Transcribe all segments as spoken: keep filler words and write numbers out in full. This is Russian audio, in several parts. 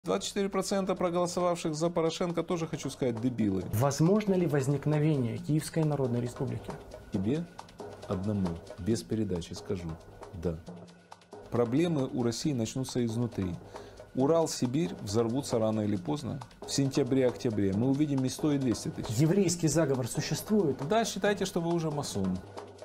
двадцать четыре процента проголосовавших за Порошенко, тоже, хочу сказать, дебилы. Возможно ли возникновение Киевской Народной Республики? Тебе одному, без передачи скажу, да. Проблемы у России начнутся изнутри. Урал, Сибирь взорвутся рано или поздно. В сентябре-октябре мы увидим и сто, и двести тысяч. Еврейский заговор существует? Да, считайте, что вы уже масон.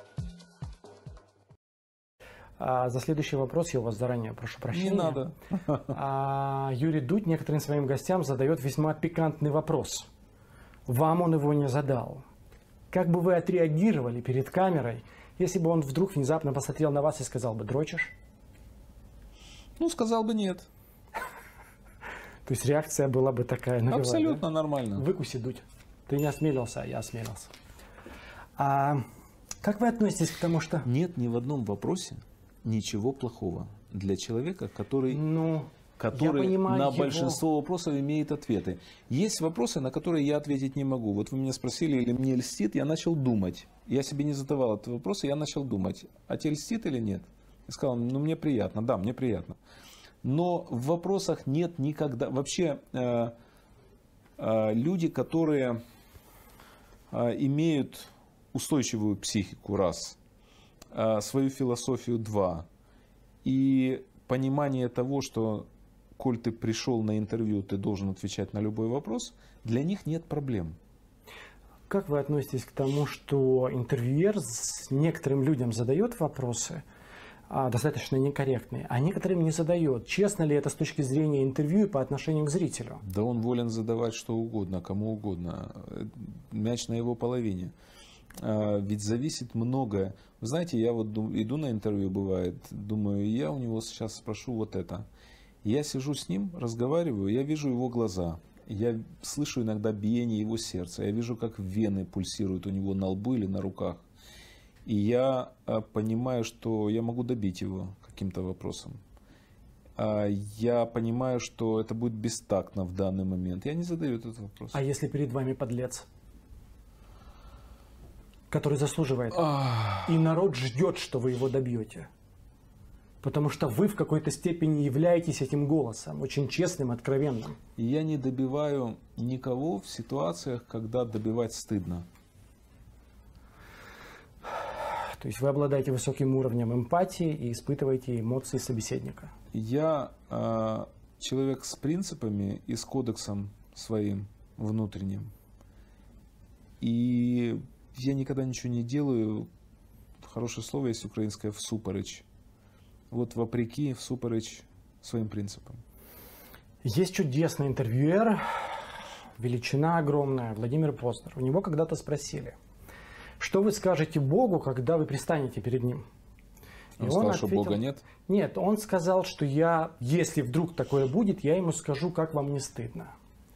А за следующий вопрос я у вас заранее прошу прощения. Не надо. А Юрий Дудь некоторым своим гостям задает весьма пикантный вопрос. Вам он его не задал. Как бы вы отреагировали перед камерой, если бы он вдруг внезапно посмотрел на вас и сказал бы: дрочишь? Ну, сказал бы нет. То есть реакция была бы такая нулевая, абсолютно да? Нормально. Выкуси, Дудь. Ты не осмелился, а я осмелился. А как вы относитесь к тому, что... Нет ни в одном вопросе ничего плохого для человека, который, ну, который на его... большинство вопросов имеет ответы. Есть вопросы, на которые я ответить не могу. Вот вы меня спросили, или мне льстит, я начал думать. Я себе не задавал этот вопрос, и я начал думать, а тебе льстит или нет? Я сказал, ну мне приятно, да, мне приятно. Но в вопросах нет никогда... Вообще э, э, люди, которые э, имеют устойчивую психику, раз, э, свою философию, два, и понимание того, что, коль ты пришел на интервью, ты должен отвечать на любой вопрос, для них нет проблем. Как вы относитесь к тому, что интервьюер с некоторым людям задает вопросы, а, достаточно некорректные, а некоторым не задает? Честно ли это с точки зрения интервью по отношению к зрителю? Да он волен задавать что угодно, кому угодно. Мяч на его половине. А, ведь зависит многое. Вы знаете, я вот иду на интервью, бывает, думаю, я у него сейчас спрошу вот это. Я сижу с ним, разговариваю, я вижу его глаза. Я слышу иногда биение его сердца. Я вижу, как вены пульсируют у него на лбу или на руках. И я понимаю, что я могу добить его каким-то вопросом. Я понимаю, что это будет бестактно в данный момент. Я не задаю этот вопрос. А если перед вами подлец, который заслуживает, Ах. и народ ждет, что вы его добьете? Потому что вы в какой-то степени являетесь этим голосом, очень честным, откровенным. Я не добиваю никого в ситуациях, когда добивать стыдно. То есть вы обладаете высоким уровнем эмпатии и испытываете эмоции собеседника. Я э, человек с принципами и с кодексом своим внутренним. И я никогда ничего не делаю, хорошее слово есть украинское, всупереч. Вот вопреки, всупереч своим принципам. Есть чудесный интервьюер, величина огромная, Владимир Познер. У него когда-то спросили: что вы скажете Богу, когда вы пристанете перед Ним? И он, он сказал, ответил, что Бога нет? Нет, он сказал, что я, если вдруг такое будет, я ему скажу, как вам не стыдно.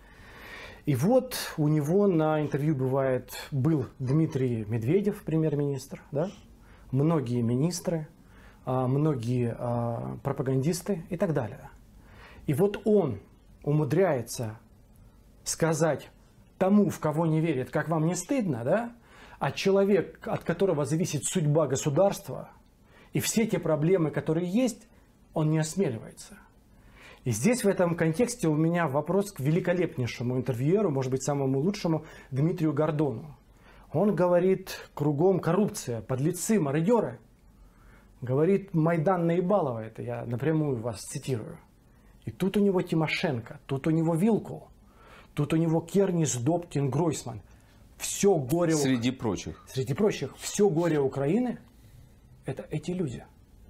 И вот у него на интервью бывает, был Дмитрий Медведев, премьер-министр, да? Многие министры, многие пропагандисты и так далее. И вот он умудряется сказать тому, в кого не верит, как вам не стыдно, да? А человек, от которого зависит судьба государства и все те проблемы, которые есть, он не осмеливается. И здесь в этом контексте у меня вопрос к великолепнейшему интервьюеру, может быть, самому лучшему, Дмитрию Гордону. Он говорит, кругом коррупция, подлецы, мародеры. Говорит, Майдан наебалово, это я напрямую вас цитирую. И тут у него Тимошенко, тут у него Вилкул, тут у него Кернис, Добкин, Гройсман. Все горе... Среди прочих. Среди прочих. Все горе Украины – это эти люди.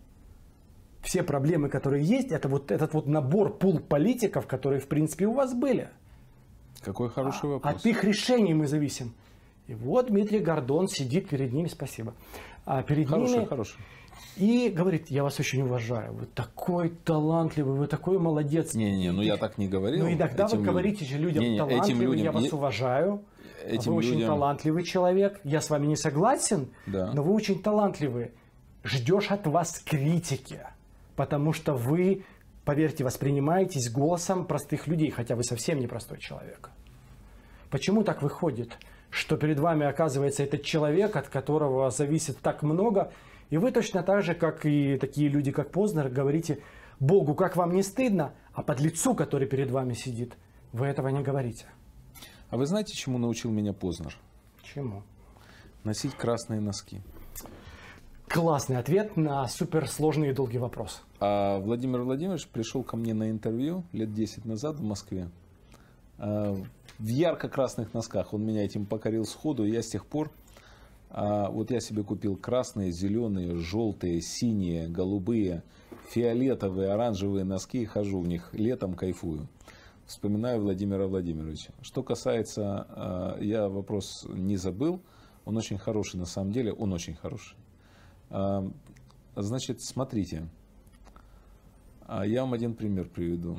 Все проблемы, которые есть, это вот этот вот набор, пул политиков, которые, в принципе, у вас были. Какой хороший а, вопрос. От их решений мы зависим. И вот Дмитрий Гордон сидит перед ними, спасибо, а перед хороший, ними хороший. И говорит, я вас очень уважаю, вы такой талантливый, вы такой молодец. Не-не, ну я так не говорил. Ну иногда вы говорите же людям, не, не, талантливый, людям, я вас не... уважаю, этим вы людям... очень талантливый человек, я с вами не согласен, да. но вы очень талантливый. Ждешь от вас критики, потому что вы, поверьте, воспринимаетесь голосом простых людей, хотя вы совсем не простой человек. Почему так выходит, что перед вами оказывается этот человек, от которого зависит так много, и вы точно так же, как и такие люди, как Познер, говорите, Богу, как вам не стыдно, а подлецу, который перед вами сидит, вы этого не говорите. А вы знаете, чему научил меня Познер? Чему? Носить красные носки. Классный ответ на суперсложный и долгий вопрос. А Владимир Владимирович пришел ко мне на интервью лет десять назад в Москве. В ярко-красных носках. Он меня этим покорил сходу. И я с тех пор, вот я себе купил красные, зеленые, желтые, синие, голубые, фиолетовые, оранжевые носки. И хожу в них. Летом кайфую. Вспоминаю Владимира Владимировича. Что касается, я вопрос не забыл. Он очень хороший на самом деле. Он очень хороший. Значит, смотрите. Я вам один пример приведу.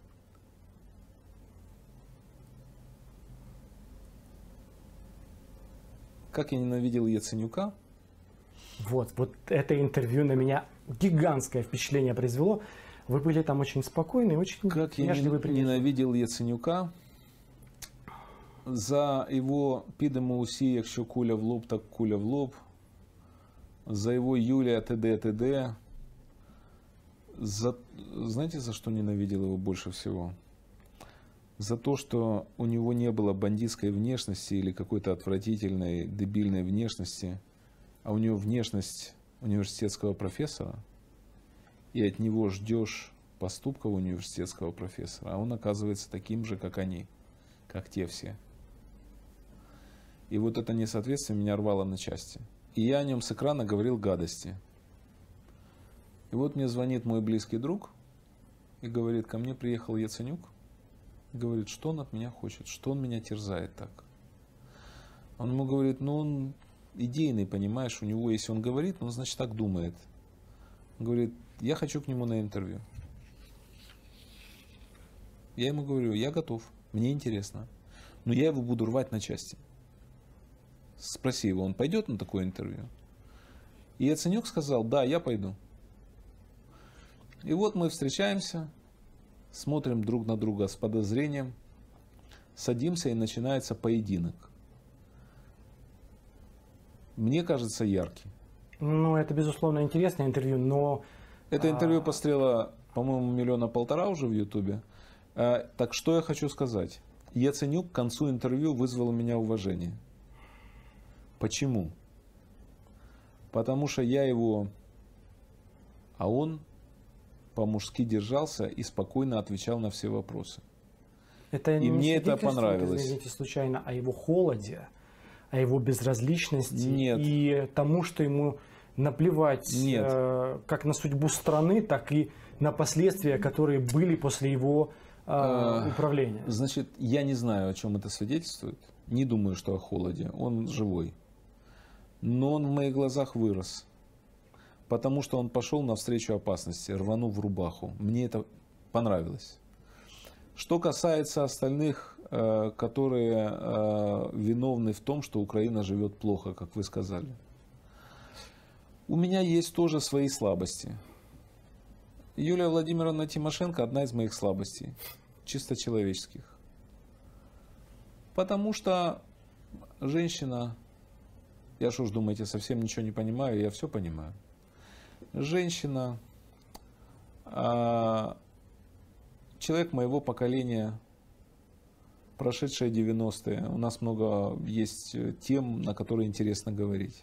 Как я ненавидел Яценюка. Вот, вот это интервью на меня гигантское впечатление произвело. Вы были там очень спокойны, очень Как я ненавидел Яценюка. За его підемо усі, якщо куля в лоб, так куля в лоб. За его Юлия т.д. т.д. За, знаете, за что ненавидел его больше всего? За то, что у него не было бандитской внешности или какой-то отвратительной, дебильной внешности, а у него внешность университетского профессора, и от него ждешь поступков университетского профессора, а он оказывается таким же, как они, как те все. И вот это несоответствие меня рвало на части. И я о нем с экрана говорил гадости. И вот мне звонит мой близкий друг и говорит, ко мне приехал Яценюк. Говорит, что он от меня хочет, что он меня терзает так. Он ему говорит, ну он идейный, понимаешь, у него, если он говорит, ну значит так думает. Он говорит, я хочу к нему на интервью. Я ему говорю, я готов, мне интересно, но я его буду рвать на части. Спроси его, он пойдет на такое интервью? И Яценюк сказал, да, я пойду. И вот мы встречаемся, смотрим друг на друга с подозрением, садимся и начинается поединок. Мне кажется, яркий. Ну, это, безусловно, интересное интервью, но... Это интервью пострело, по-моему, миллиона полтора уже в Ютубе. Так что я хочу сказать. Яценюк к концу интервью вызвал у меня уважение. Почему? Потому что я его, а он по-мужски держался и спокойно отвечал на все вопросы. Это и не мне это понравилось. Извините, случайно, о его холоде, о его безразличности. Нет. И тому, что ему наплевать Нет. Э, как на судьбу страны, так и на последствия, которые были после его э, э, управления. Значит, я не знаю, о чем это свидетельствует. Не думаю, что о холоде. Он живой. Но он в моих глазах вырос. Потому что он пошел навстречу опасности, рванув в рубаху. Мне это понравилось. Что касается остальных, которые виновны в том, что Украина живет плохо, как вы сказали. У меня есть тоже свои слабости. Юлия Владимировна Тимошенко одна из моих слабостей. Чисто человеческих. Потому что женщина... Я что ж, думаете, совсем ничего не понимаю? Я все понимаю. Женщина, а, человек моего поколения, прошедшая девяностые. У нас много есть тем, на которые интересно говорить.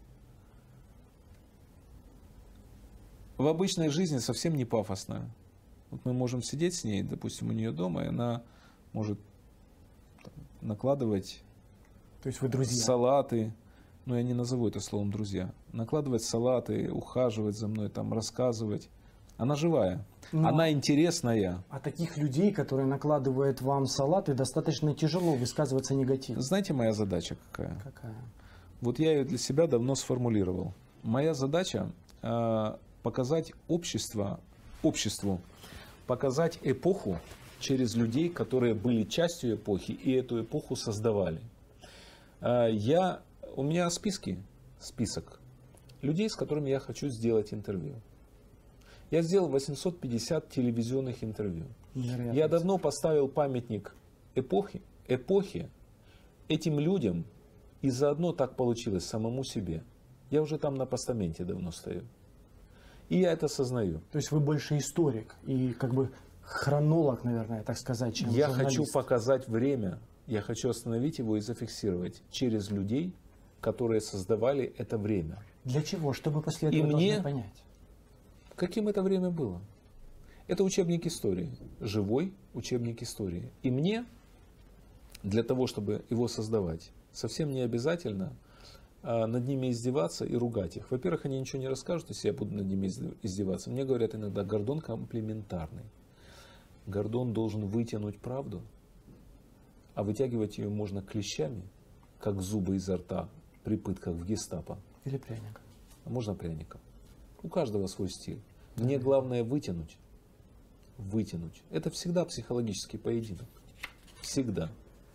В обычной жизни совсем не пафосная. Вот мы можем сидеть с ней, допустим, у нее дома, и она может там накладывать То есть вы друзья. салаты. Но я не назову это словом друзья. Накладывать салаты, ухаживать за мной, там, рассказывать. Она живая. Но она интересная. А таких людей, которые накладывают вам салаты, достаточно тяжело высказываться негативно. Знаете, моя задача какая? Какая? Вот я ее для себя давно сформулировал. Моя задача э, показать общество, обществу, показать эпоху через людей, которые были частью эпохи и эту эпоху создавали. Э, я... У меня списки, список людей, с которыми я хочу сделать интервью. Я сделал восемьсот пятьдесят телевизионных интервью. Невероятно. Я давно поставил памятник эпохи, эпохи этим людям, и заодно так получилось самому себе. Я уже там на постаменте давно стою. И я это осознаю. То есть вы больше историк и как бы хронолог, наверное, так сказать, чем Я журналист. хочу показать время, я хочу остановить его и зафиксировать через людей, которые создавали это время. Для чего? Чтобы после этого И должны мне- понять. Каким это время было? Это учебник истории, живой учебник истории. И мне, для того, чтобы его создавать, совсем не обязательно а, над ними издеваться и ругать их. Во-первых, они ничего не расскажут, если я буду над ними изд- издеваться. Мне говорят иногда, Гордон комплиментарный. Гордон должен вытянуть правду, а вытягивать ее можно клещами, как зубы изо рта при пытках в гестапо, Или пряник. а можно пряником. У каждого свой стиль. Мне главное вытянуть. Вытянуть. Это всегда психологический поединок. Всегда.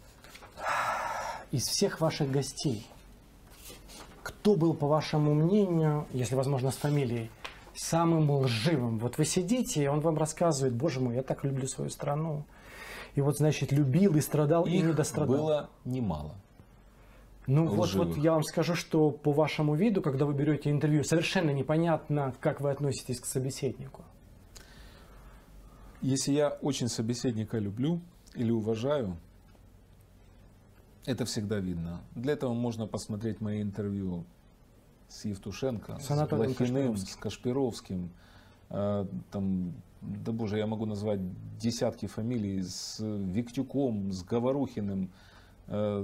Из всех ваших гостей, кто был, по вашему мнению, если возможно с фамилией, самым лживым? Вот вы сидите, и он вам рассказывает, боже мой, я так люблю свою страну. И вот, значит, любил и страдал, и не Их дострадал. было немало. Ну вот, лживых. вот я вам скажу, что по вашему виду, когда вы берете интервью, совершенно непонятно, как вы относитесь к собеседнику. Если я очень собеседника люблю или уважаю, это всегда видно. Для этого можно посмотреть мои интервью с Евтушенко, С с Анатолием Блохиным, Кашпировским. с Кашпировским. А, Там, да боже, я могу назвать десятки фамилий, с Виктюком, с Говорухиным. А,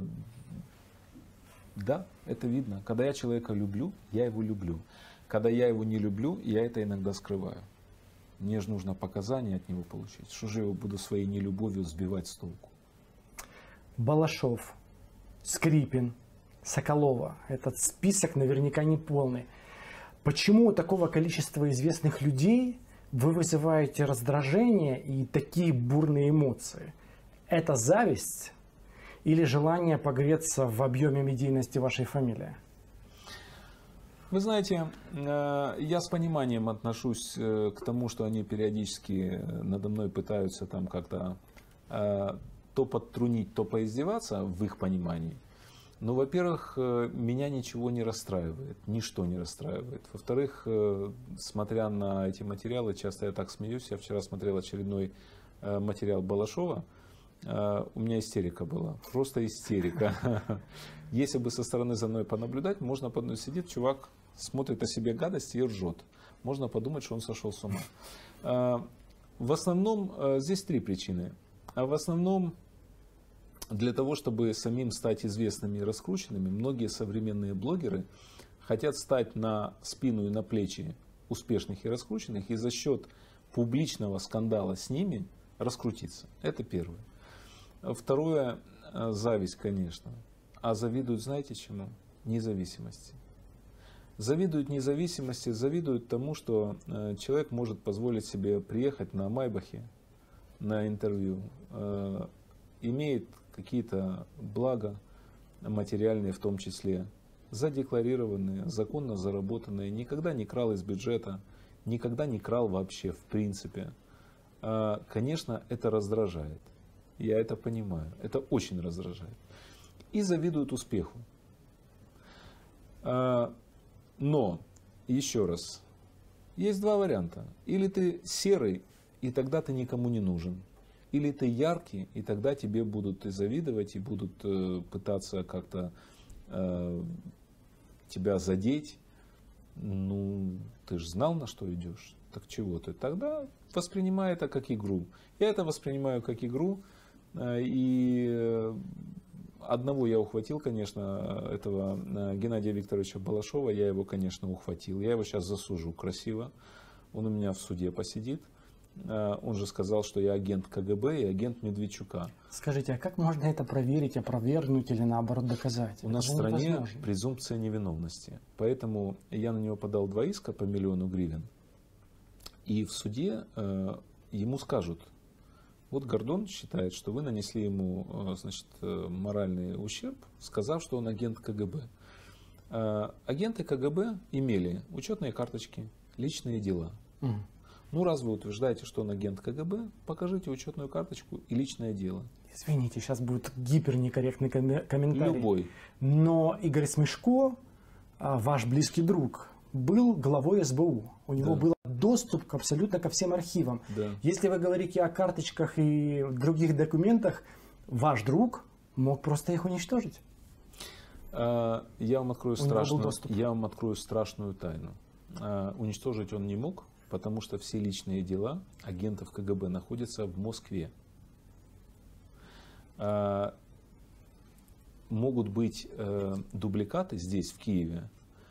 Да, это видно. Когда я человека люблю, я его люблю. Когда я его не люблю, я это иногда скрываю. Мне же нужно показания от него получить. Что же я его буду своей нелюбовью сбивать с толку? Балашов, Скрипин, Соколова. Этот список наверняка не полный. Почему у такого количества известных людей вы вызываете раздражение и такие бурные эмоции? Это зависть или желание погреться в объеме медийности вашей фамилии? Вы знаете, э, я с пониманием отношусь э, к тому, что они периодически надо мной пытаются там как-то э, то подтрунить, то поиздеваться в их понимании. Но, во-первых, э, меня ничего не расстраивает, ничто не расстраивает. Во-вторых, э, смотря на эти материалы, часто я так смеюсь, я вчера смотрел очередной э, материал Балашова, э, у меня истерика была, просто истерика. Если бы со стороны за мной понаблюдать, можно подумать, сидит чувак, смотрит о себе гадости и ржет. Можно подумать, что он сошел с ума. Э, В основном, э, здесь три причины. А в основном, для того, чтобы самим стать известными и раскрученными, многие современные блогеры хотят стать на спину и на плечи успешных и раскрученных и за счет публичного скандала с ними раскрутиться. Это первое. Второе, э, зависть, конечно. А завидуют, знаете чему? Независимости. Завидуют независимости, завидуют тому, что э, человек может позволить себе приехать на Майбахе на интервью, э, имеет какие-то блага материальные в том числе, задекларированные, законно заработанные, никогда не крал из бюджета, никогда не крал вообще в принципе. Э, конечно, это раздражает. Я это понимаю. Это очень раздражает. И завидуют успеху. Э, но, еще раз, есть два варианта. Или ты серый, и тогда ты никому не нужен. Или ты яркий, и тогда тебе будут и завидовать, и будут э, пытаться как-то э, тебя задеть. Ну, ты же знал, на что идешь. Так чего ты? Тогда воспринимай это как игру. Я это воспринимаю как игру. Э, и э, одного я ухватил, конечно, этого э, Геннадия Викторовича Балашова. Я его, конечно, ухватил. Я его сейчас засужу красиво. Он у меня в суде посидит. Он же сказал, что я агент КГБ и агент Медведчука. Скажите, а как можно это проверить, опровергнуть или наоборот доказать? У Это нас в же стране невозможно. презумпция невиновности. Поэтому я на него подал два иска по миллиону гривен. И в суде э, ему скажут, вот Гордон считает, что вы нанесли ему э, значит, э, моральный ущерб, сказав, что он агент КГБ. Э, агенты КГБ имели учетные карточки, личные дела. Мгм. Ну, раз вы утверждаете, что он агент КГБ, покажите учетную карточку и личное дело. Извините, сейчас будет гипернекорректный коме- комментарий. Любой. Но Игорь Смешко, а, ваш близкий друг, был главой СБУ. У него Да. было доступ к абсолютно ко всем архивам. Да. Если вы говорите о карточках и других документах, ваш друг мог просто их уничтожить. Я вам открою, У него был страшную, доступ. я вам открою страшную тайну. Уничтожить он не мог, потому что все личные дела агентов КГБ находятся в Москве. Могут быть дубликаты здесь, в Киеве,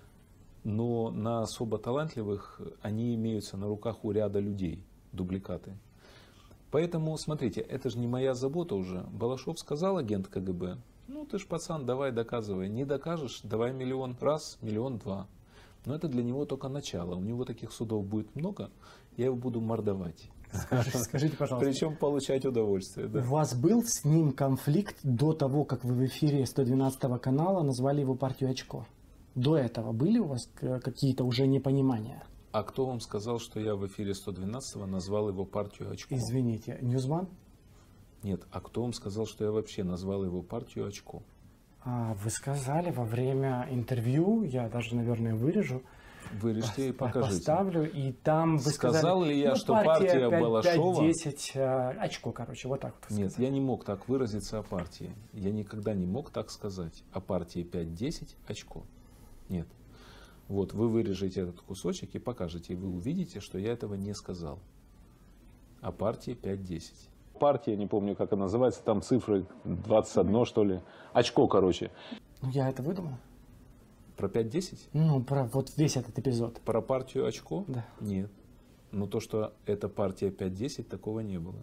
но на особо талантливых они имеются на руках у ряда людей, дубликаты. Поэтому, смотрите, это же не моя забота уже. Балашов сказал, агент КГБ, ну ты ж пацан, давай доказывай. Не докажешь, давай миллион раз, миллион два. Но это для него только начало. У него таких судов будет много, я его буду мордовать. Скажите, скажите, пожалуйста. Причем получать удовольствие. Да. У вас был с ним конфликт до того, как вы в эфире сто двенадцатого канала назвали его партию очко? До этого были у вас какие-то уже непонимания? А кто вам сказал, что я в эфире сто двенадцатого назвал его партию очко? Извините, Ньюсман? Нет, а кто вам сказал, что я вообще назвал его партию очко? А, вы сказали во время интервью, я даже, наверное, вырежу, Вырежьте и покажите. Поставлю, и там вы Сказал сказали, ли я, ну, что партия пять, Балашова... пять десять, очко, короче, вот так вот. Нет, я не мог так выразиться о партии. Я никогда не мог так сказать о партии пять десять очко. Нет. Вот, вы вырежете этот кусочек и покажете, и вы увидите, что я этого не сказал. О партии пять десять. Партия, не помню, как она называется, там цифры двадцать один, что ли. Очко, короче. Ну, я это выдумал. Про пять десять? Ну, про вот весь этот эпизод. Про партию очко? Да. Нет. Но то, что это партия пять десять, такого не было.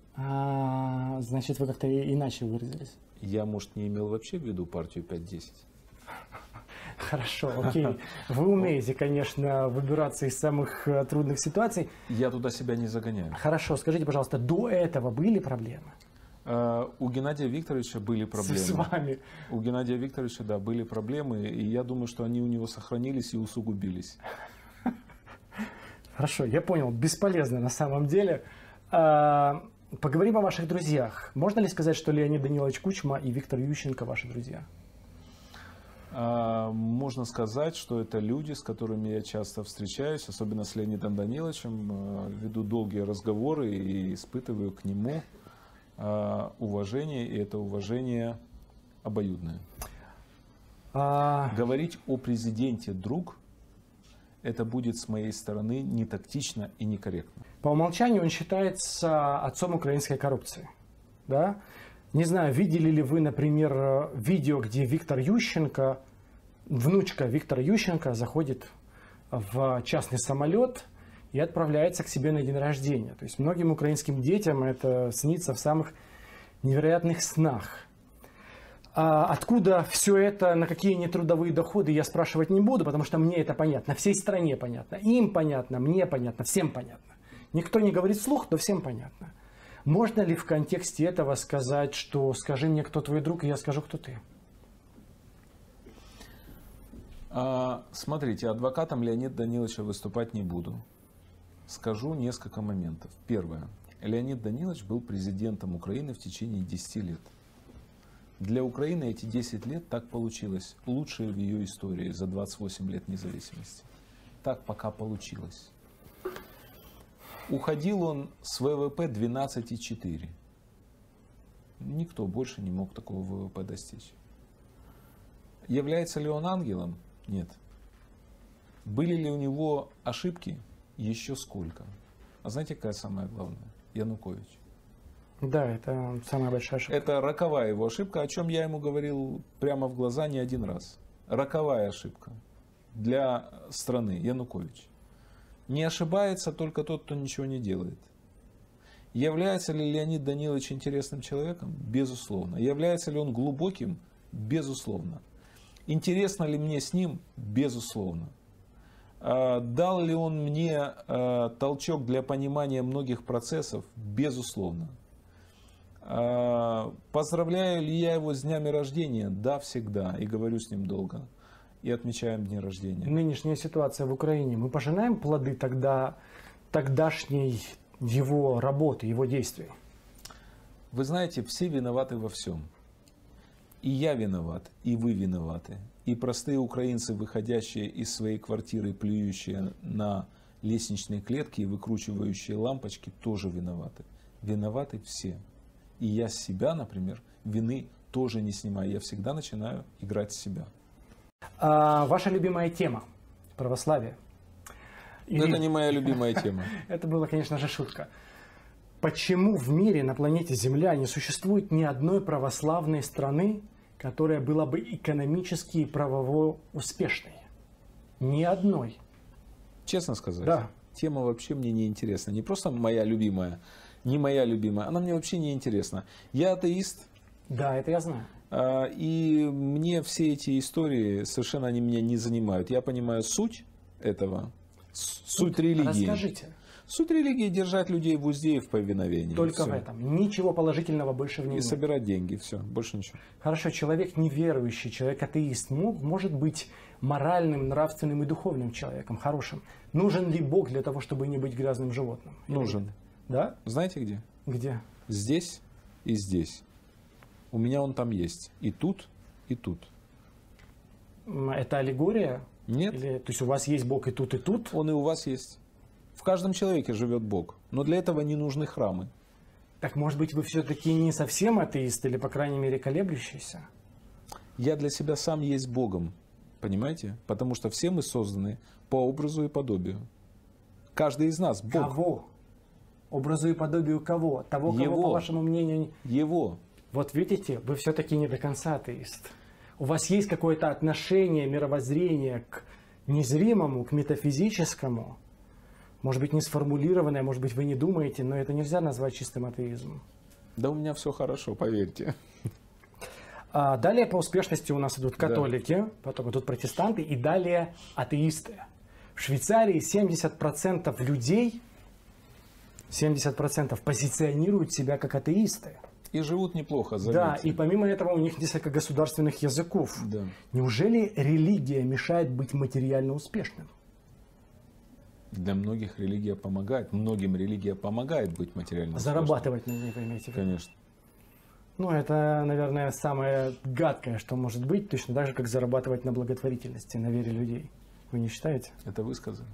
А, значит, вы как-то иначе выразились. Я, может, не имел вообще в виду партию пять десять. Хорошо, окей. Вы умеете, конечно, выбираться из самых э, трудных ситуаций. Я туда себя не загоняю. Хорошо, скажите, пожалуйста, до этого были проблемы? Uh, у Геннадия Викторовича были проблемы. С вами? У Геннадия Викторовича, да, были проблемы, и я думаю, что они у него сохранились и усугубились. Хорошо, я понял, бесполезно на самом деле. А, поговорим о ваших друзьях. Можно ли сказать, что Леонид Данилович Кучма и Виктор Ющенко ваши друзья? Uh, можно сказать, что это люди, с которыми я часто встречаюсь, особенно с Леонидом Даниловичем, uh, веду долгие разговоры и испытываю к нему uh, уважение, и это уважение обоюдное. А... Говорить о президенте друг, это будет с моей стороны не тактично и некорректно. По умолчанию он считается отцом украинской коррупции. Да? Не знаю, видели ли вы, например, видео, где Виктор Ющенко, внучка Виктора Ющенко, заходит в частный самолет и отправляется к себе на день рождения. То есть многим украинским детям это снится в самых невероятных снах. А откуда все это, на какие нетрудовые доходы, я спрашивать не буду, потому что мне это понятно, всей стране понятно, им понятно, мне понятно, всем понятно. Никто не говорит вслух, но всем понятно. Можно ли в контексте этого сказать, что скажи мне, кто твой друг, и я скажу, кто ты? А, смотрите, адвокатом Леонида Даниловича выступать не буду. Скажу несколько моментов. Первое. Леонид Данилович был президентом Украины в течение десяти лет. Для Украины эти десять лет так получилось. Лучшее в ее истории за двадцать восемь лет независимости. Так пока получилось. Уходил он с вэ вэ пэ двенадцать и четыре. Никто больше не мог такого вэ вэ пэ достичь. Является ли он ангелом? Нет. Были ли у него ошибки? Еще сколько. А знаете, какая самая главная? Янукович. Да, это самая большая ошибка. Это роковая его ошибка, о чем я ему говорил прямо в глаза не один раз. Роковая ошибка для страны. Янукович. Не ошибается только тот, кто ничего не делает. Является ли Леонид Данилович интересным человеком? Безусловно. Является ли он глубоким? Безусловно. Интересно ли мне с ним? Безусловно. Дал ли он мне толчок для понимания многих процессов? Безусловно. Поздравляю ли я его с днями рождения? Да, всегда. И говорю с ним долго. И отмечаем дни рождения. Нынешняя ситуация в Украине. Мы пожинаем плоды тогда, тогдашней его работы, его действий? Вы знаете, все виноваты во всем. И я виноват, и вы виноваты. И простые украинцы, выходящие из своей квартиры, плюющие на лестничные клетки и выкручивающие лампочки тоже виноваты. Виноваты все. И я с себя, например, вины тоже не снимаю. Я всегда начинаю играть с себя. А ваша любимая тема – православие. И... Это не моя любимая тема. Это была, конечно же, шутка. Почему в мире, на планете Земля, не существует ни одной православной страны, которая была бы экономически и правово успешной? Ни одной. Честно сказать, да. Тема вообще мне не интересна. Не просто моя любимая, не моя любимая, она мне вообще не интересна. Я атеист. Да, это я знаю. И мне все эти истории, совершенно они меня не занимают. Я понимаю суть этого, суть религии. Расскажите. Суть религии – держать людей в узде и в повиновении. Только все. В этом. Ничего положительного больше в ней и нет. И собирать деньги, все, больше ничего. Хорошо, человек неверующий, человек атеист может быть моральным, нравственным и духовным человеком, хорошим. Нужен ли Бог для того, чтобы не быть грязным животным? Нужен. Да? Знаете где? Где? Здесь и здесь. У меня он там есть. И тут, и тут. Это аллегория? Нет. Или, то есть у вас есть Бог и тут, и тут? Он и у вас есть. В каждом человеке живет Бог. Но для этого не нужны храмы. Так может быть вы все-таки не совсем атеист или, по крайней мере, колеблющийся? Я для себя сам есть Богом. Понимаете? Потому что все мы созданы по образу и подобию. Каждый из нас Бог. Кого? Образу и подобию кого? Того, кого, Его. по вашему мнению... Его. Вот видите, вы все-таки не до конца атеист. У вас есть какое-то отношение, мировоззрение к незримому, к метафизическому. Может быть, не сформулированное, может быть, вы не думаете, но это нельзя назвать чистым атеизмом. Да у меня все хорошо, поверьте. А далее по успешности у нас идут католики, да. Потом идут протестанты и далее атеисты. В Швейцарии семьдесят процентов людей, семьдесят процентов позиционируют себя как атеисты. И живут неплохо, заметьте. Да, и помимо этого у них несколько государственных языков. Да. Неужели религия мешает быть материально успешным? Для многих религия помогает. Многим религия помогает быть материально успешным. Зарабатывать на ней, вы имеете в виду? Конечно. Ну, это, наверное, самое гадкое, что может быть, точно так же, как зарабатывать на благотворительности, на вере людей. Вы не считаете? Это вы сказали.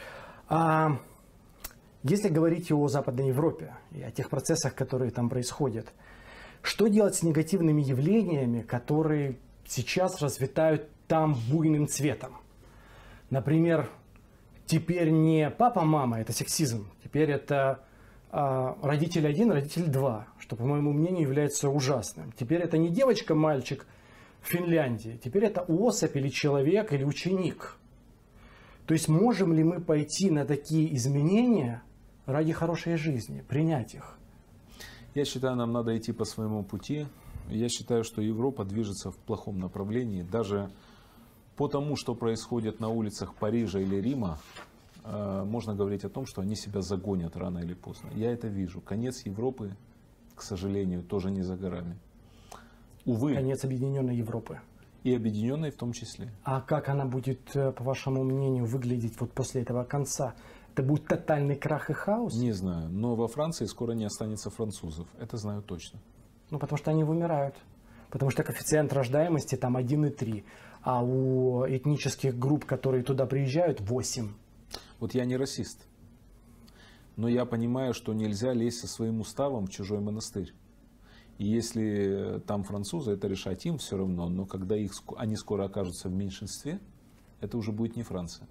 А если говорить о Западной Европе и о тех процессах, которые там происходят, что делать с негативными явлениями, которые сейчас расцветают там буйным цветом? Например, теперь не папа-мама, это сексизм, теперь это а, родитель один, родитель два, что, по моему мнению, является ужасным. Теперь это не девочка-мальчик в Финляндии, теперь это особь или человек, или ученик. То есть можем ли мы пойти на такие изменения ради хорошей жизни, принять их? Я считаю, нам надо идти по своему пути. Я считаю, что Европа движется в плохом направлении. Даже по тому, что происходит на улицах Парижа или Рима, можно говорить о том, что они себя загонят рано или поздно. Я это вижу. Конец Европы, к сожалению, тоже не за горами. Увы. Конец объединенной Европы. И объединенной в том числе. А как она будет, по вашему мнению, выглядеть вот после этого конца? Это будет тотальный крах и хаос? Не знаю. Но во Франции скоро не останется французов. Это знаю точно. Ну, потому что они вымирают. Потому что коэффициент рождаемости там один и три. А у этнических групп, которые туда приезжают, восемь. Вот я не расист. Но я понимаю, что нельзя лезть со своим уставом в чужой монастырь. И если там французы, это решать им все равно. Но когда их, они скоро окажутся в меньшинстве, это уже будет не Франция.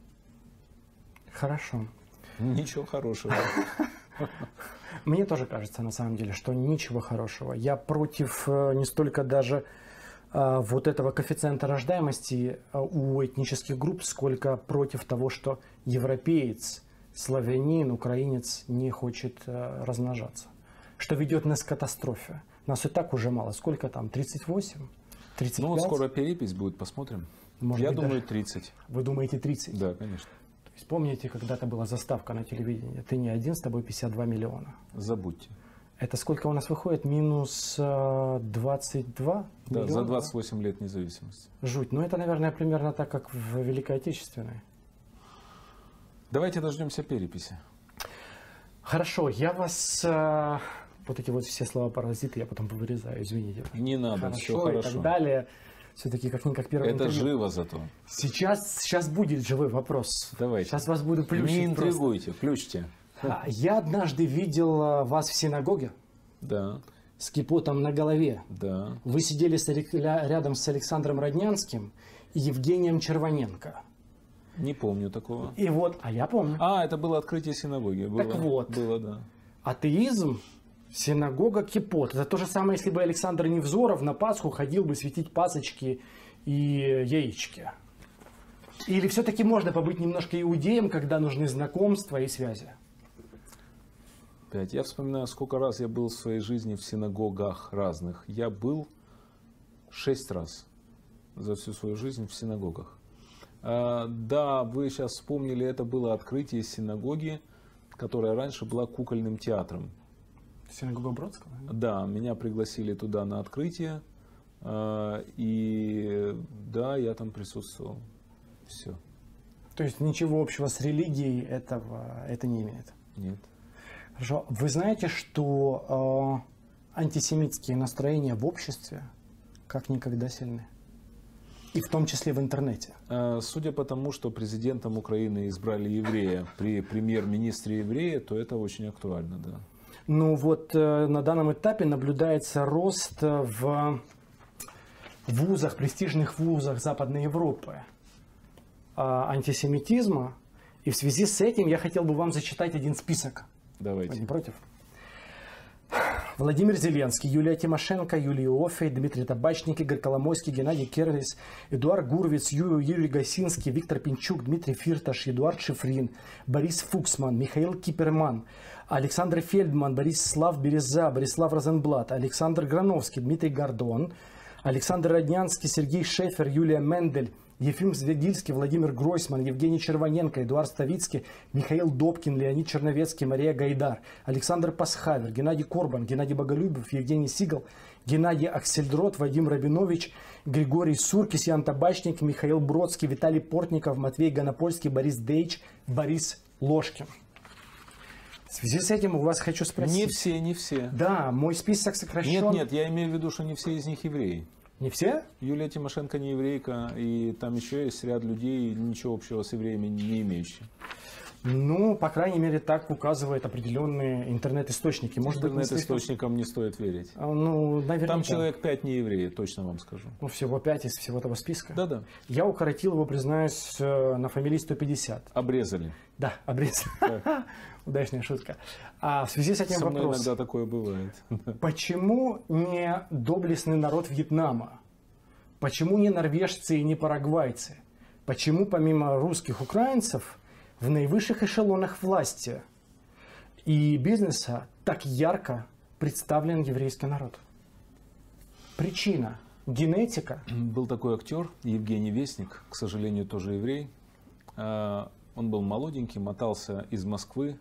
Хорошо. Ничего хорошего. Мне тоже кажется, на самом деле, что ничего хорошего. Я против не столько даже а, вот этого коэффициента рождаемости у этнических групп, сколько против того, что европеец, славянин, украинец не хочет а, размножаться. Что ведет нас к катастрофе. Нас и так уже мало. Сколько там? тридцать восемь? тридцать пять? Ну, вот скоро перепись будет, посмотрим. Может Я быть, думаю, даже... тридцать. Вы думаете тридцать? Да, конечно. То есть помните, когда-то была заставка на телевидении? Ты не один, с тобой пятьдесят два миллиона. Забудьте. Это сколько у нас выходит? Минус двадцать два Да, миллиона? за двадцать восемь лет независимости. Жуть. Ну, это, наверное, примерно так, как в Великой Отечественной. Давайте дождемся переписи. Хорошо, я вас... Э, вот эти вот все слова паразиты я потом вырезаю, извините. Не надо, хорошо, все хорошо. И так далее. Все-таки как-никак первый Это интервью. живо зато. Сейчас, сейчас будет живой вопрос. Давайте. Сейчас вас буду плющить. Не интригуйте, плющите. А, Я однажды видел а, вас в синагоге Да, с кипотом на голове. да. Вы сидели с Алек- ля- рядом с Александром Роднянским и Евгением Червоненко. Не помню такого. И вот, а я помню. А, это было открытие синагоги. Было, Так вот. Было, да. Атеизм, синагога, кипот. Это то же самое, если бы Александр Невзоров на Пасху ходил бы светить пасочки и яички. Или все-таки можно побыть немножко иудеем, когда нужны знакомства и связи? Пять. Я вспоминаю, сколько раз я был в своей жизни в синагогах разных. Я был шесть раз за всю свою жизнь в синагогах. А, да, вы сейчас вспомнили, это было открытие синагоги, которая раньше была кукольным театром. Синагога Бродского? Да, меня пригласили туда на открытие. а, И да, я там присутствовал. Все. То есть ничего общего с религией этого это не имеет? Нет. Хорошо. Вы знаете, что э, антисемитские настроения в обществе как никогда сильны? И в том числе в интернете. А, Судя по тому, что президентом Украины избрали еврея при премьер-министре еврея, то это очень актуально, да. Ну вот э, на данном этапе наблюдается рост в вузах, престижных вузах Западной Европы э, антисемитизма. И в связи с этим я хотел бы вам зачитать один список. Вы Давайте. не против? Владимир Зеленский, Юлия Тимошенко, Юлий Иоффей, Дмитрий Табачник, Игорь Коломойский, Геннадий Кернес, Эдуард Гурвиц, Ю- Юрий Гасинский, Виктор Пинчук, Дмитрий Фирташ, Эдуард Шифрин, Борис Фуксман, Михаил Киперман, Александр Фельдман, Борислав Береза, Борислав Розенблат, Александр Грановский, Дмитрий Гордон, Александр Роднянский, Сергей Шефер, Юлия Мендель, Ефим Звегильский, Владимир Гройсман, Евгений Червоненко, Эдуард Ставицкий, Михаил Добкин, Леонид Черновецкий, Мария Гайдар, Александр Пасхавер, Геннадий Корбан, Геннадий Боголюбов, Евгений Сигал, Геннадий Аксельдрот, Вадим Рабинович, Григорий Суркис, Ян Табачник, Михаил Бродский, Виталий Портников, Матвей Гонопольский, Борис Дейч, Борис Ложкин. В связи с этим у вас хочу спросить. Не все, не все. Да, мой список сокращен. Нет, нет, я имею в виду, что не все из них евреи. Не все? Юлия Тимошенко не еврейка, и там еще есть ряд людей, ничего общего с евреями не имеющих. Ну, по крайней мере, так указывают определенные интернет-источники. Может быть, не слишком- Интернет-источникам не стоит верить. А, Ну, наверняка. Там человек пять не евреи, точно вам скажу. Ну, всего пять из всего этого списка. Да-да, Я укоротил его, признаюсь, э, на фамилии сто пятьдесят. обрезали. Да, обрез. Так. Удачная шутка. А в связи с этим Со мной вопрос. иногда такое бывает. Почему не доблестный народ Вьетнама? Почему не норвежцы и не парагвайцы? Почему помимо русских украинцев в наивысших эшелонах власти и бизнеса так ярко представлен еврейский народ? Причина – генетика. Был такой актер Евгений Вестник, к сожалению, тоже еврей. А, Он был молоденький, мотался из Москвы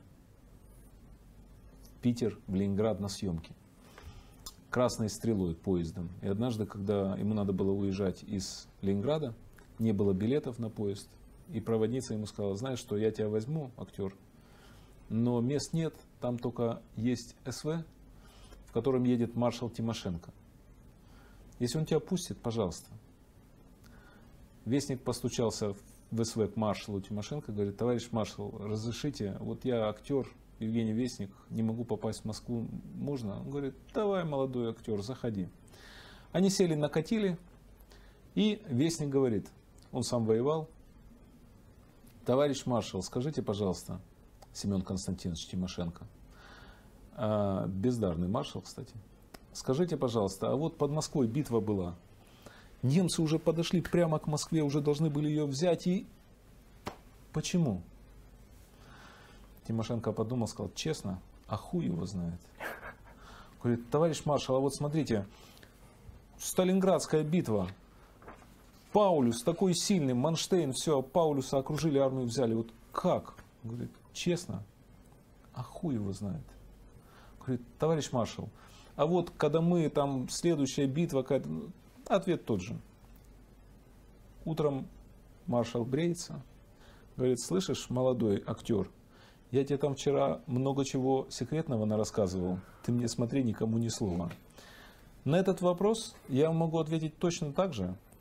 в Питер, в Ленинград на съемки. Красной стрелой поездом. И однажды, когда ему надо было уезжать из Ленинграда, не было билетов на поезд. И проводница ему сказала: знаешь что, я тебя возьму, актер, но мест нет, там только есть СВ, в котором едет маршал Тимошенко. Если он тебя пустит, пожалуйста. Вестник постучался в СВ к маршалу Тимошенко, говорит: товарищ маршал, разрешите, вот я актер Евгений Вестник, не могу попасть в Москву, можно? Он говорит: давай, молодой актер, заходи. Они сели, накатили, и Вестник говорит, он сам воевал: товарищ маршал, скажите, пожалуйста, Семен Константинович Тимошенко, а, бездарный маршал, кстати, скажите, пожалуйста, а вот под Москвой битва была, немцы уже подошли прямо к Москве, уже должны были ее взять, и почему? Тимошенко подумал, сказал: честно, а хуй его знает. Говорит: товарищ маршал, а вот смотрите, Сталинградская битва, Паулюс такой сильный, Манштейн, все, Паулюса окружили, армию взяли. Вот как? Говорит: честно, а хуй его знает. Говорит: товарищ маршал, а вот когда мы там, следующая битва, ответ тот же. Утром маршал бреется, говорит: слышишь, молодой актер, я тебе там вчера много чего секретного нарассказывал, ты мне смотри, никому ни слова. На этот вопрос я могу ответить точно так же,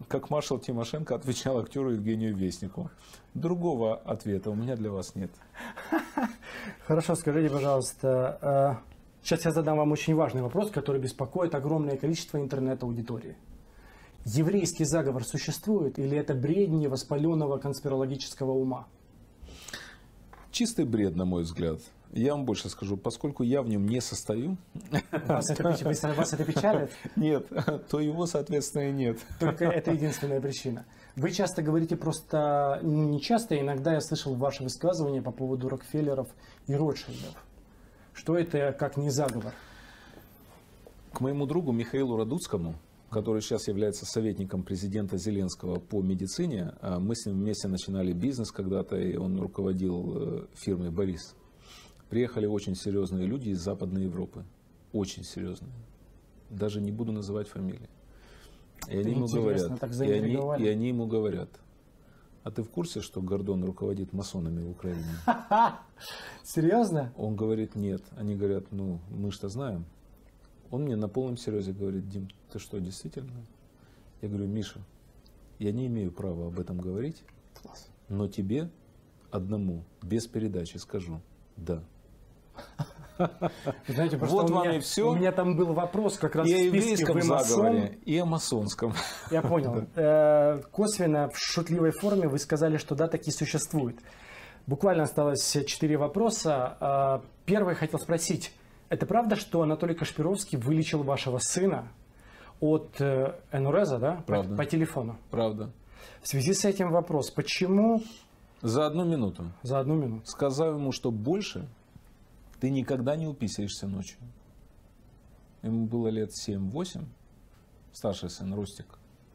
как маршал Тимошенко отвечал актеру Евгению Вестнику. Другого ответа у меня для вас нет. Хорошо, скажите, пожалуйста, сейчас я задам вам очень важный вопрос, который беспокоит огромное количество интернет-аудитории. Еврейский заговор существует или это бредни воспаленного конспирологического ума? Чистый бред, на мой взгляд. Я вам больше скажу, поскольку я в нем не состою. Вас это, вас это печалит? Нет, то его, соответственно, и нет. Только это единственная причина. Вы часто говорите просто, ну, не часто, иногда я слышал ваши высказывания по поводу Рокфеллеров и Ротшильдов. Что это как не заговор? К моему другу Михаилу Радуцкому, который сейчас является советником президента Зеленского по медицине, мы с ним вместе начинали бизнес когда-то, и он руководил фирмой «Борис». Приехали очень серьезные люди из Западной Европы. Очень серьезные. Даже не буду называть фамилии. И они, ему говорят, и, они, и они ему говорят, а ты в курсе, что Гордон руководит масонами в Украине? Серьезно? Он говорит, нет. Они говорят, ну, мы что знаем. Он мне на полном серьезе говорит, Дим, ты что, действительно? Я говорю, Миша, я не имею права об этом говорить, но тебе одному, без передачи скажу, да. Знаете, просто вот у вам меня, и все. У меня там был вопрос как раз и в о еврейском заговоре, и о масонском. Я понял. Э, косвенно, в шутливой форме вы сказали, что да, такие существуют. Буквально осталось четыре вопроса. Первый хотел спросить. Это правда, что Анатолий Кашпировский вылечил вашего сына от энуреза, да? Правда. По, по телефону? Правда. В связи с этим вопрос. Почему... За одну минуту. За одну минуту. Сказал ему, что больше ты никогда не уписаешься ночью. Ему было лет семь-восемь. Старший сын Ростик.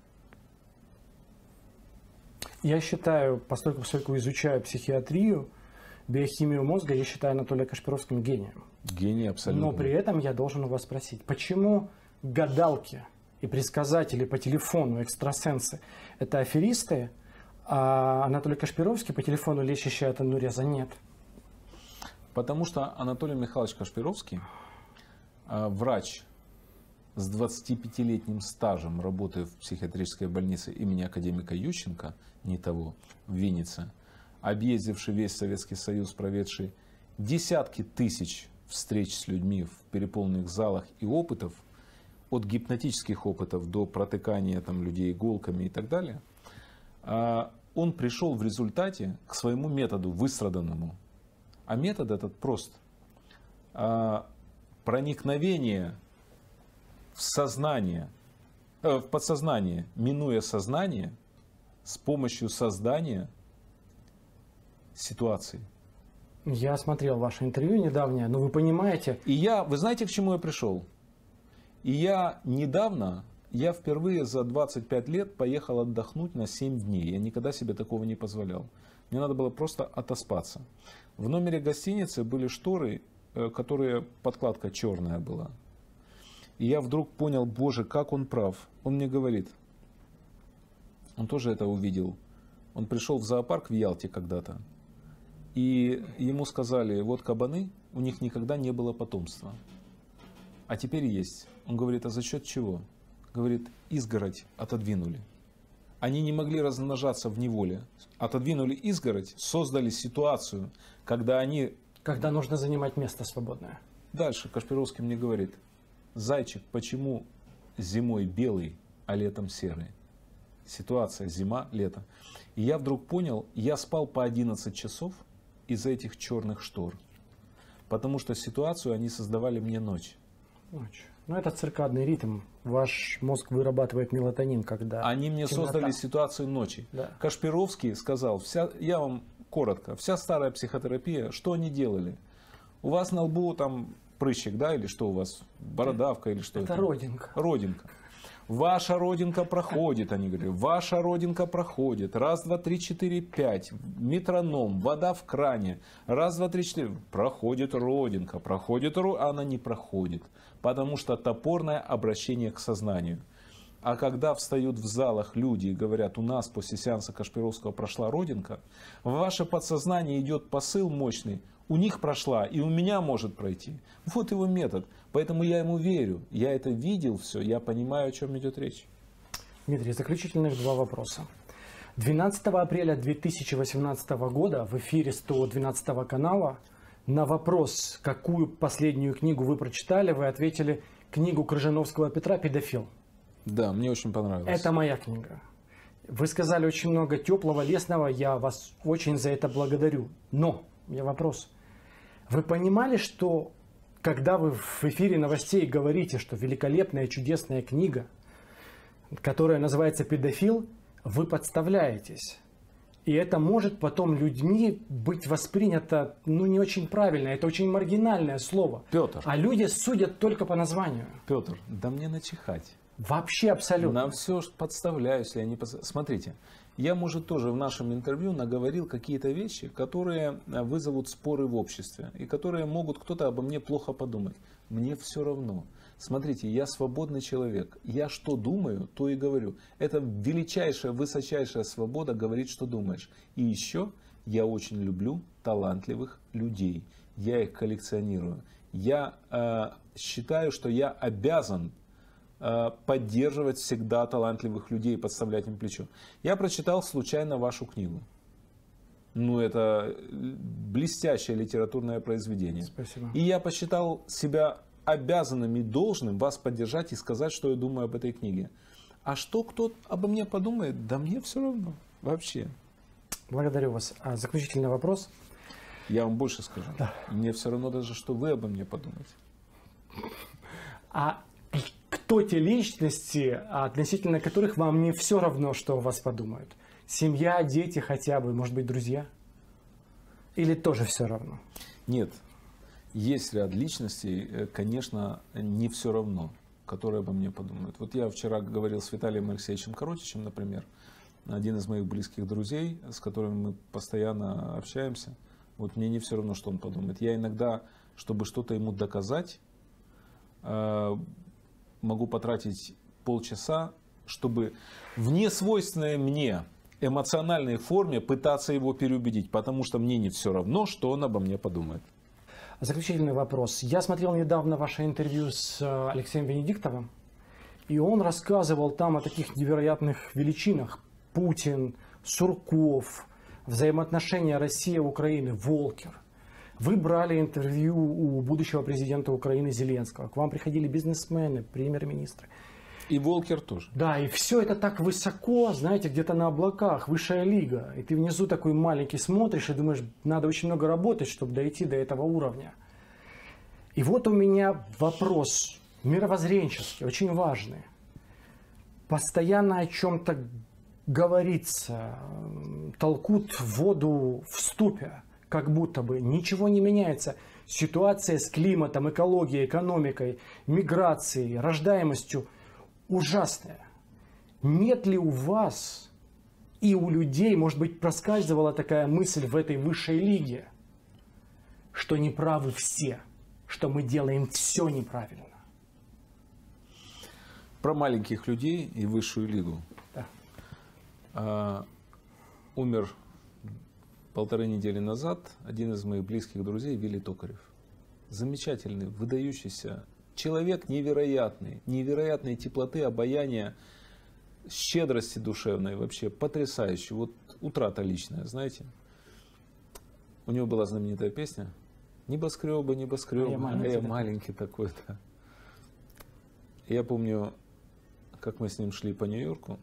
Я считаю, поскольку, поскольку изучаю психиатрию, биохимию мозга, я считаю Анатолия Кашпировским гением. Гений абсолютно. Но при этом я должен у вас спросить, почему гадалки и предсказатели по телефону, экстрасенсы, это аферисты, а Анатолий Кашпировский по телефону, лечащий от энуреза, нет? Потому что Анатолий Михайлович Кашпировский, врач с двадцатипятилетним стажем, работая в психиатрической больнице имени академика Ющенко, не того, в Виннице, объездивший весь Советский Союз, проведший десятки тысяч встреч с людьми в переполненных залах и опытов, от гипнотических опытов до протыкания там, людей иголками и так далее, он пришел в результате к своему методу выстраданному. А метод этот прост. Проникновение в сознание, в подсознание, минуя сознание, с помощью создания ситуации. Я смотрел ваше интервью недавнее, но вы понимаете... И я, вы знаете, к чему я пришел? И я недавно, я впервые за двадцать пять лет поехал отдохнуть на семь дней. Я никогда себе такого не позволял. Мне надо было просто отоспаться. В номере гостиницы были шторы, которые, подкладка черная была. И я вдруг понял, боже, как он прав. Он мне говорит, он тоже это увидел. Он пришел в зоопарк в Ялте когда-то. И ему сказали, вот кабаны, у них никогда не было потомства. А теперь есть. Он говорит, а за счет чего? Говорит, изгородь отодвинули. Они не могли размножаться в неволе. Отодвинули изгородь, создали ситуацию, когда они... Когда нужно занимать место свободное. Дальше Кашпировский мне говорит, зайчик, почему зимой белый, а летом серый? Ситуация зима, лето. И я вдруг понял, я спал по одиннадцать часов из-за этих черных штор. Потому что ситуацию они создавали мне ночь. Ночь. Ну, это циркадный ритм. Ваш мозг вырабатывает мелатонин, когда... Они мне темнота. Создали ситуацию ночи. Да. Кашпировский сказал, вся, я вам коротко, вся старая психотерапия, что они делали? У вас на лбу там прыщик, да, или что у вас? Бородавка или что это? Это родинка. Родинка. Ваша родинка проходит, они говорили, ваша родинка проходит. Раз, два, три, четыре, пять. Метроном, вода в кране. Раз, два, три, четыре. Проходит родинка, проходит родинка, а она не проходит. Потому что топорное обращение к сознанию. А когда встают в залах люди и говорят, у нас после сеанса Кашпировского прошла родинка, в ваше подсознание идет посыл мощный, у них прошла и у меня может пройти. Вот его метод. Поэтому я ему верю. Я это видел все, я понимаю, о чем идет речь. Дмитрий, заключительных два вопроса. двенадцатого апреля две тысячи восемнадцатого года в эфире сто двенадцатого канала на вопрос, какую последнюю книгу вы прочитали, вы ответили книгу Крыжановского Петра «Педофил». Да, мне очень понравилось. Это моя книга. Вы сказали очень много теплого, лестного, я вас очень за это благодарю. Но, у меня вопрос. Вы понимали, что когда вы в эфире новостей говорите, что великолепная, чудесная книга, которая называется «Педофил», вы подставляетесь? И это может потом людьми быть воспринято, ну, не очень правильно. Это очень маргинальное слово. Петр. А люди судят только по названию. Петр, да мне начихать. Вообще абсолютно. На все подставляюсь, я не подставляюсь. Смотрите, я, может, тоже в нашем интервью наговорил какие-то вещи, которые вызовут споры в обществе. И которые могут кто-то обо мне плохо подумать. Мне все равно. Смотрите, я свободный человек. Я что думаю, то и говорю. Это величайшая, высочайшая свобода говорить, что думаешь. И еще я очень люблю талантливых людей. Я их коллекционирую. Я э, считаю, что я обязан э, поддерживать всегда талантливых людей, подставлять им плечо. Я прочитал случайно вашу книгу. Ну, это блестящее литературное произведение. Спасибо. И я посчитал себя обязанным и должным вас поддержать и сказать, что я думаю об этой книге. А что кто обо мне подумает, да мне все равно. Вообще. Благодарю вас. А заключительный вопрос. Я вам больше скажу. Да. Мне все равно даже, что вы обо мне подумаете. А кто те личности, относительно которых вам не все равно, что о вас подумают? Семья, дети хотя бы, может быть, друзья? Или тоже все равно? Нет. Есть ряд личностей, конечно, не все равно, которые обо мне подумают. Вот я вчера говорил с Виталием Алексеевичем Коротичем, например, один из моих близких друзей, с которым мы постоянно общаемся. Вот мне не все равно, что он подумает. Я иногда, чтобы что-то ему доказать, могу потратить полчаса, чтобы в несвойственной мне эмоциональной форме пытаться его переубедить, потому что мне не все равно, что он обо мне подумает. Заключительный вопрос. Я смотрел недавно ваше интервью с Алексеем Венедиктовым, и он рассказывал там о таких невероятных величинах. Путин, Сурков, взаимоотношения Россия-Украины, Волкер. Вы брали интервью у будущего президента Украины Зеленского. К вам приходили бизнесмены, премьер-министры. И Волкер тоже. Да, и все это так высоко, знаете, где-то на облаках, высшая лига. И ты внизу такой маленький смотришь и думаешь, надо очень много работать, чтобы дойти до этого уровня. И вот у меня вопрос мировоззренческий, очень важный. Постоянно о чем-то говорится, толкут воду в ступе, как будто бы ничего не меняется. Ситуация с климатом, экологией, экономикой, миграцией, рождаемостью ужасная. Нет ли у вас и у людей, может быть, проскальзывала такая мысль в этой высшей лиге, что неправы все, что мы делаем все неправильно? Про маленьких людей и высшую лигу. Да. А, умер полторы недели назад один из моих близких друзей, Вилли Токарев. Замечательный, выдающийся человек, невероятный, невероятной теплоты, обаяния, щедрости душевной, вообще потрясающий. Вот утрата личная, знаете. У него была знаменитая песня «Небоскребы, небоскребы, а я маленький, а я маленький такой-то». Я помню, как мы с ним шли по Нью-Йорку.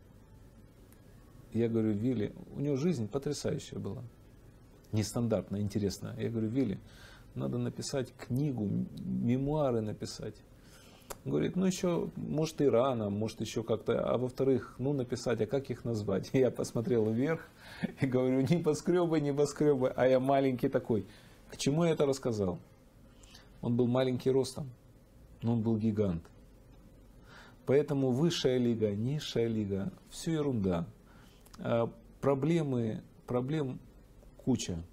Я говорю, Вилли, у него жизнь потрясающая была. Нестандартная, интересная. Я говорю, Вилли, надо написать книгу, мемуары написать. Он говорит, ну еще, может и рано, может еще как-то, а во-вторых, ну написать, а как их назвать? Я посмотрел вверх и говорю, небоскребы, небоскребы, а я маленький такой. К чему я это рассказал? Он был маленький ростом, но он был гигант. Поэтому высшая лига, низшая лига, все ерунда. Проблемы, проблем куча.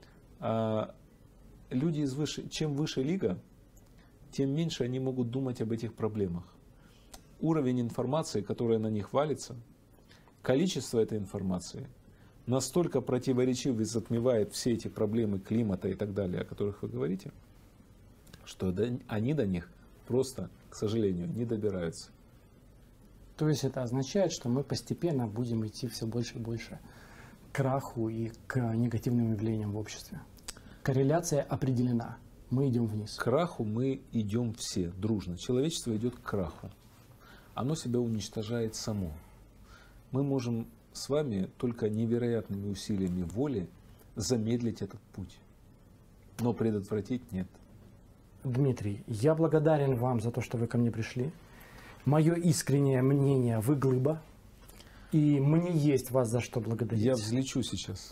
Люди из выше, чем выше лига, тем меньше они могут думать об этих проблемах. Уровень информации, которая на них валится, количество этой информации настолько противоречив и затмевает все эти проблемы климата и так далее, о которых вы говорите, что они до них просто, к сожалению, не добираются. То есть это означает, что мы постепенно будем идти все больше и больше к краху и к негативным явлениям в обществе. Корреляция определена. Мы идем вниз. К краху мы идем все дружно. Человечество идет к краху. Оно себя уничтожает само. Мы можем с вами только невероятными усилиями воли замедлить этот путь. Но предотвратить нет. Дмитрий, я благодарен вам за то, что вы ко мне пришли. Мое искреннее мнение, вы глыба. И мне есть вас за что благодарить. Я взлечу сейчас.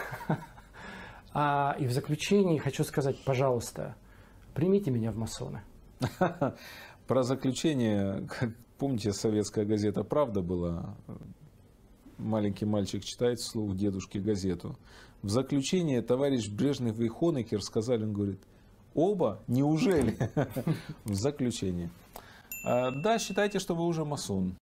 А, и в заключении хочу сказать, пожалуйста, примите меня в масоны. Про заключение, помните, советская газета «Правда» была? Маленький мальчик читает вслух дедушке газету. В заключение товарищ Брежнев и Хонекер сказали, он говорит, оба? Неужели? В заключение. Да, считайте, что вы уже масон.